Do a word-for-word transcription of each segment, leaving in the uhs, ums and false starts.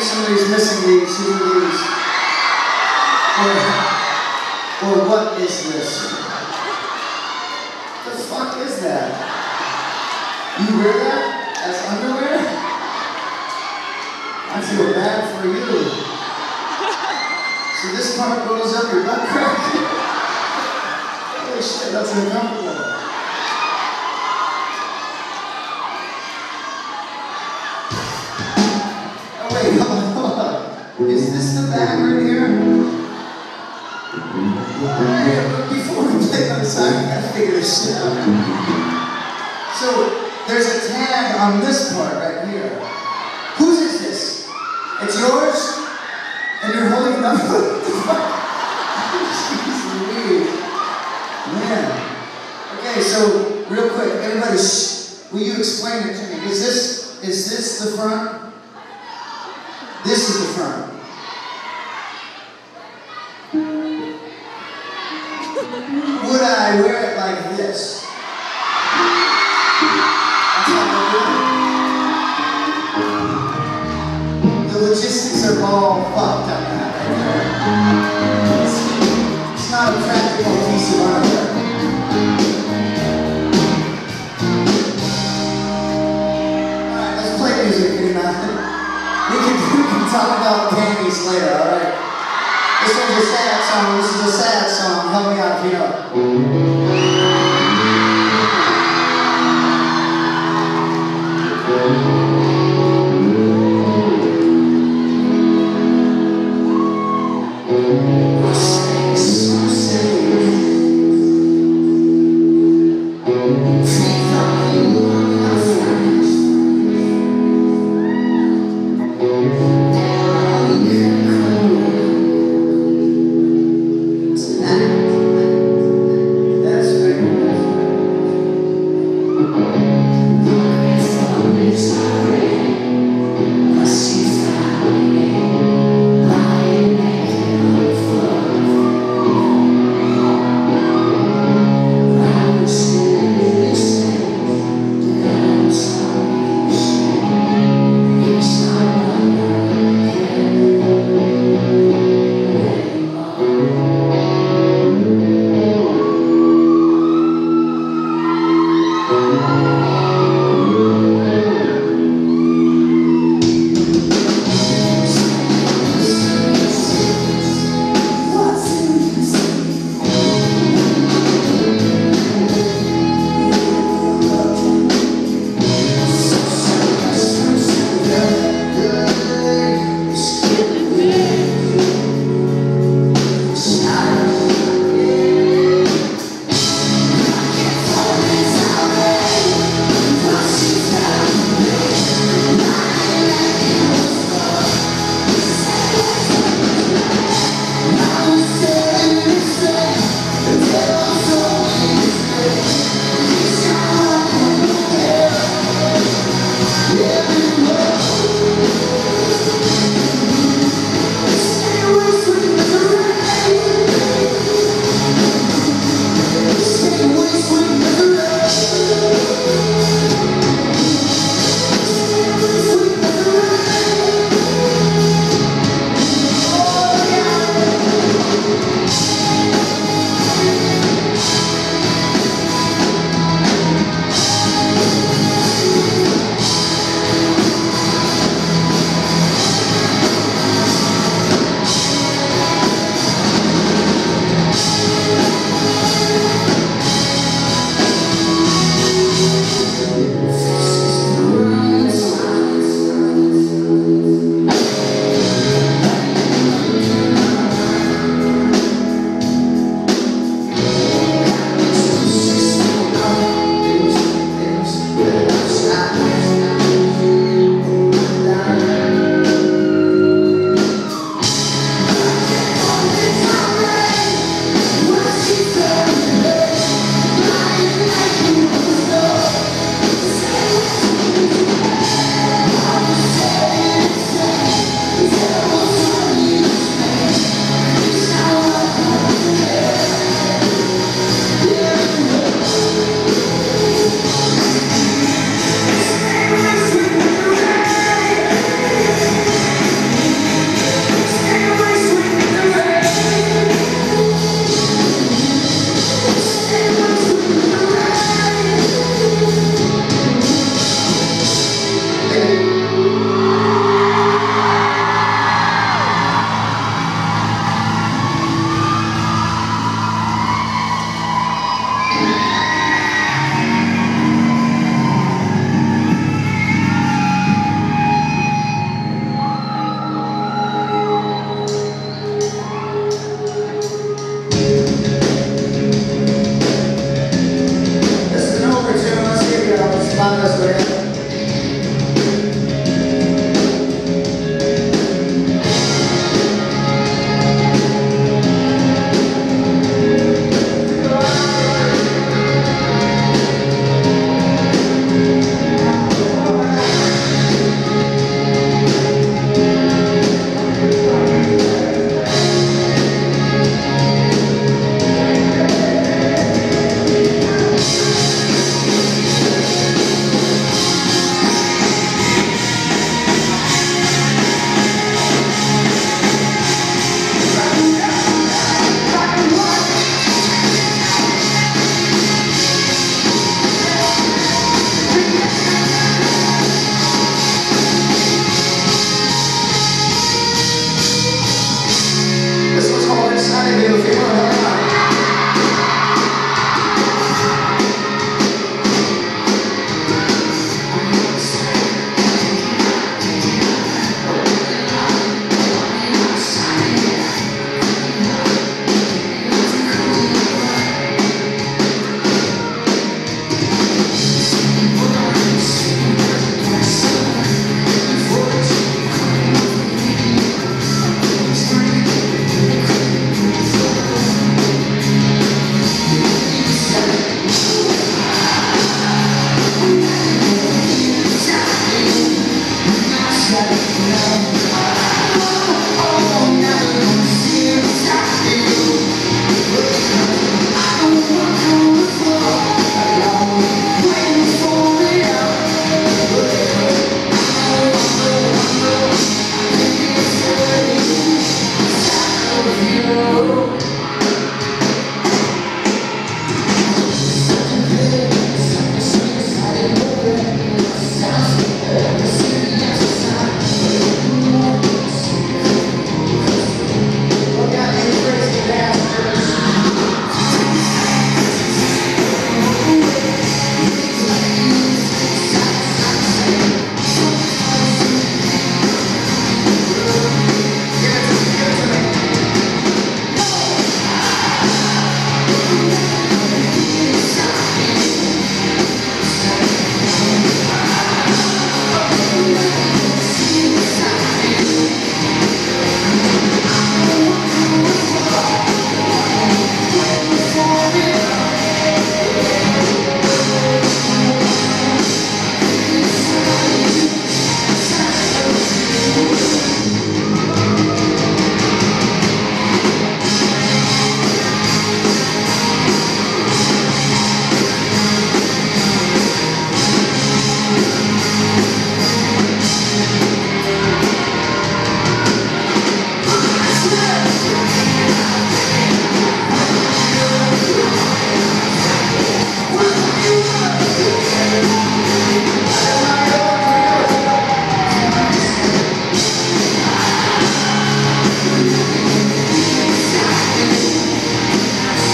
think somebody's missing these. Who are these? Or, or what is this? What the fuck is that? You wear that as underwear? I feel bad for you. So this part goes up your butt crack? Holy shit, that's uncomfortable. Oh wait, hold on, hold on. Is this the bag right here? Alright, but before we play on the side, we gotta figure this shit out. So, there's a tag on this part right here. Whose is this? It's yours? And you're holding it up? What the fuck? Jeez Louise. Man. Okay, so, real quick, everybody, shh. Will you explain it to me? Is this, is this the front? This is the front. Would I wear it like this? That's how I do it. The logistics are all fucked up now. It's, it's not a practical piece of artwork. Alright, let's play music. And, uh, we, can, we can talk about panties later, alright? This one's a sad song. This is a sad song. Help me out if you know.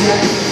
yet.